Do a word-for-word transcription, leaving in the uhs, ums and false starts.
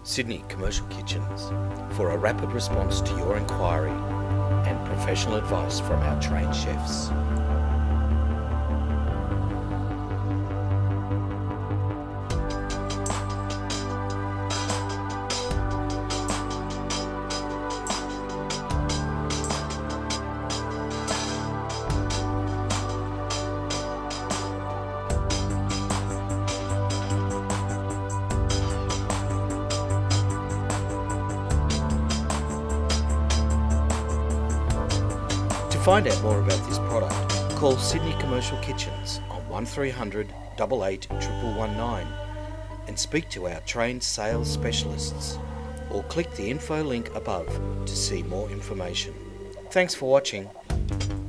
Sydney Commercial Kitchens for a rapid response to your inquiry and professional advice from our trained chefs. To find out more about this product, call Sydney Commercial Kitchens on one three hundred, eight eight, one one one nine and speak to our trained sales specialists, or click the info link above to see more information. Thanks for watching.